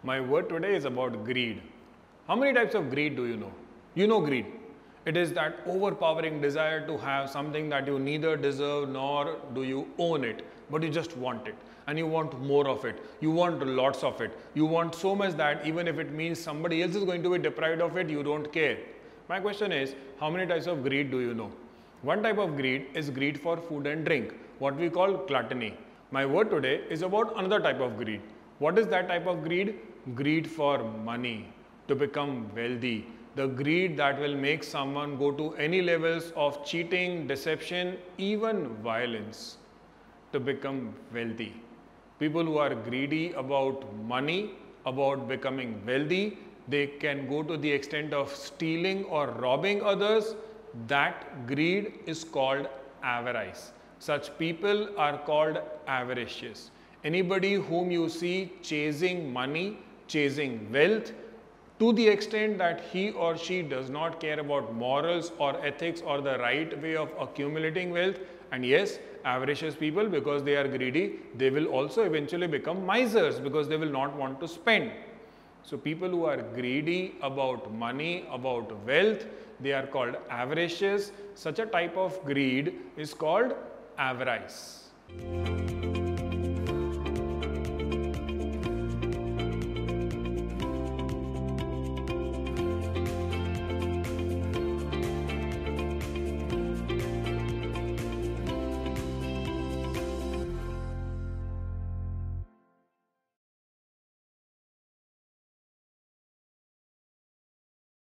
My word today is about greed. How many types of greed do you know? You know greed. It is that overpowering desire to have something that you neither deserve nor do you own it, but you just want it. And you want more of it. You want lots of it. You want so much that even if it means somebody else is going to be deprived of it, you don't care. My question is, how many types of greed do you know? One type of greed is greed for food and drink, what we call gluttony. My word today is about another type of greed. What is that type of greed? Greed for money, to become wealthy. The greed that will make someone go to any levels of cheating, deception, even violence to become wealthy. People who are greedy about money, about becoming wealthy, they can go to the extent of stealing or robbing others. That greed is called avarice. Such people are called avaricious. Anybody whom you see chasing money, chasing wealth, to the extent that he or she does not care about morals or ethics or the right way of accumulating wealth. And yes, avaricious people, because they are greedy, they will also eventually become misers because they will not want to spend. So people who are greedy about money, about wealth, they are called avaricious. Such a type of greed is called avarice.